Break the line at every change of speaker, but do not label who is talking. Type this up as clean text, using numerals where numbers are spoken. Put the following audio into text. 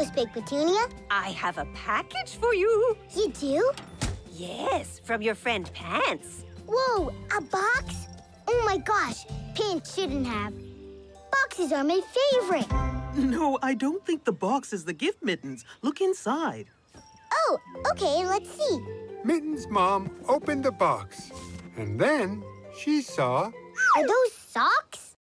Hello, Spake Petunia.
I have a package for you.
You do?
Yes, from your friend Pants.
Whoa, a box? Oh my gosh, Pants shouldn't have. Boxes are my favorite.
No, I don't think the box is the gift, Mittens. Look inside.
Oh, okay, let's see.
Mittens' mom opened the box, and then she saw...
Are those socks?